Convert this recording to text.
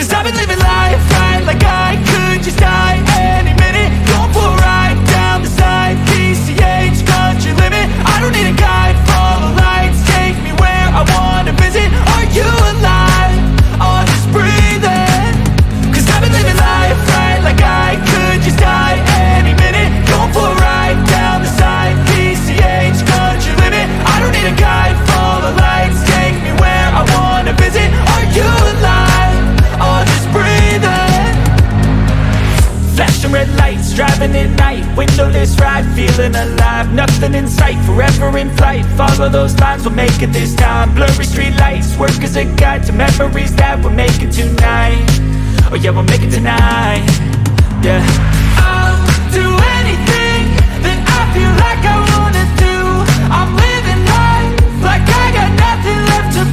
Cause I've been living life right like I could just die any minute. Going for a ride down the side, PCH, country limit. I don't need a guide, follow lights, take me where I wanna visit. Are you alive? Or just breathing? Cause I've been living life right like I could just die any minute. Going for a ride down the side, PCH, country limit. I don't need a guide, follow lights, take me where I wanna visit. Are you alive? Or just breathing? Flashing red lights, driving at night, windowless ride, feeling alive. Nothing in sight, forever in flight. Follow those lines, we'll make it this time. Blurry street lights, work as a guide to memories that we're making tonight. Oh yeah, we'll make it tonight. Yeah. I'll do anything that I feel like I wanna do. I'm living life like I got nothing left to